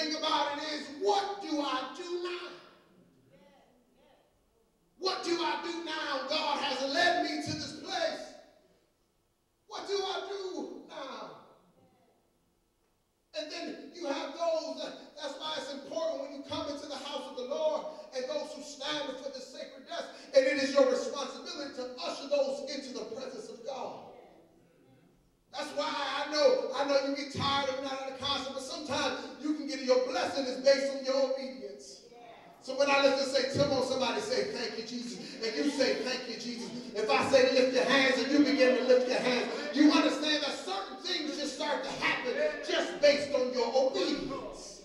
thing about it is, what do I do now? What do I do now? God has led me to this place. What do I do now? And then you have those, that's why it's important when you come into the house of the Lord and those who stand before the sacred desk, and it is your responsibility to usher those into the presence of God. That's why I know you get tired of not at a concert, but sometimes you can get your blessing is based on your obedience. So when I listen say, come on, somebody say, thank you, Jesus. And you say, thank you, Jesus. If I say lift your hands and you begin to lift your hands, you understand that certain things just start to happen just based on your obedience.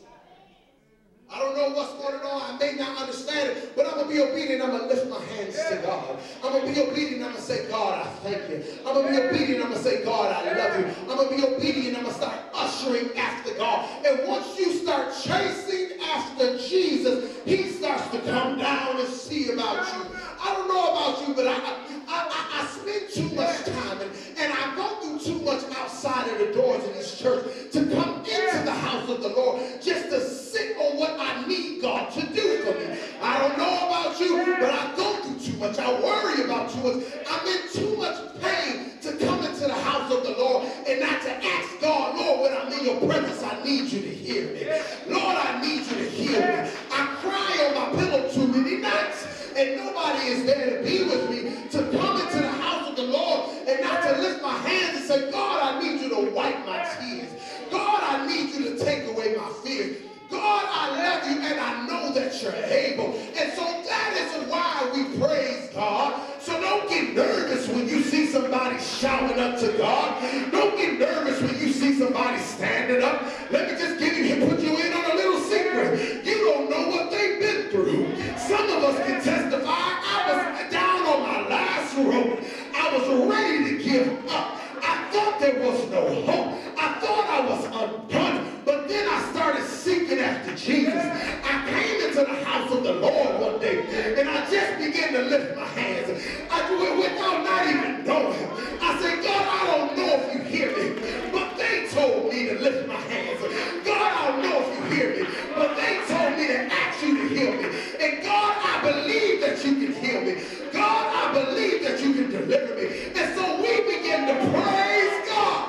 I don't know what's going on. I may not understand it, but I'm going to be obedient. I'm going to lift my hands to God. I'm going to be obedient. I'm going to say, God, I thank you. I'm going to be obedient. I'm going to say, God, I love you. I'm going to be obedient. I'm going to start ushering after God. And once you start chasing after Jesus, he starts to come down and see about you. I don't know about you, but I spend too much time and I go through too much outside of the doors of this church to come into the house of the Lord just to sit on what I need God to do for me. I don't know about you, but I go through too much. I worry about too much. I'm in too much pain to come into the house of the Lord and not to ask God, Lord, when I'm in your presence, I need you to hear me. Lord, I need you to heal me. I cry on my pillow too many nights, and nobody is there to be with me to come into the house of the Lord and not to lift my hands and say, God, I need you to wipe my tears. God, I need you to take away my fears. God, I love you and I know that you're able. And so that is why we praise God. So don't get nervous when you see somebody shouting up to God. Don't get nervous when you see somebody standing up. Let me just put you in on a little secret. You don't know what they've been through. Some of us can testify. I was down on my last rope. I was ready to give up. I thought there was no hope. I thought I was undone. But then I started seeking after Jesus. I came into the house of the Lord one day, and I just began to lift my hands. I do it without not even knowing. I said, God, I don't know if you hear me, but they told me to lift my hands. God, I don't know if you hear me, but they told me to ask you to heal me. And God, I believe that you can heal me. God, I believe that you can deliver me. And so we begin to praise God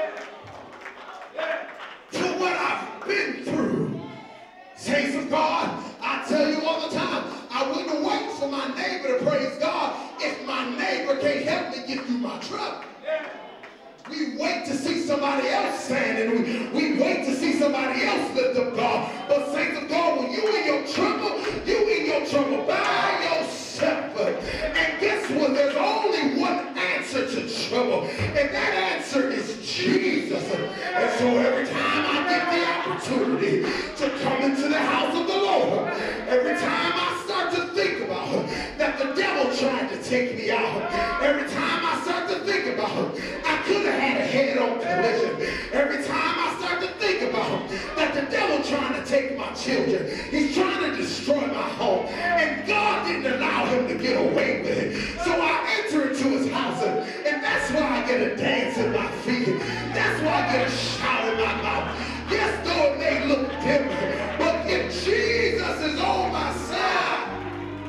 for what I've been through. Saints of God, I tell you all the time, I wouldn't wait for my neighbor to praise God if my neighbor can't help me get through my trouble. We wait to see somebody else standing. We wait to see somebody else lift up God. But saints of God, when you in your trouble by yourself. And guess what? There's only one answer to trouble. And that answer is Jesus. And so every time I get the opportunity to come into the house of the Lord, every time I start to think about that the devil tried to take me out, every time I start to think about I could have had a head-on collision, every time I start to think about that the devil trying to take my children, he's trying to destroy my home, and God didn't allow him to get away with it. So I enter into his house, and that's why I get a dance in my feet. That's why I get a shout in my mouth. Yes, though it may look different, but if Jesus is on my side,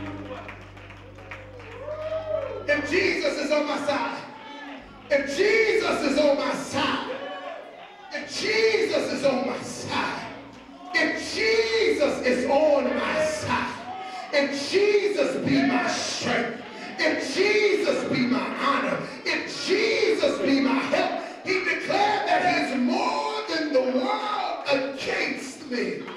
if Jesus is on my side, if Jesus is on my side, if Jesus is on my side, if Jesus is on my side, if Jesus be my strength, if Jesus be my honor, if Jesus be my help, he declared that he's more than the world against me.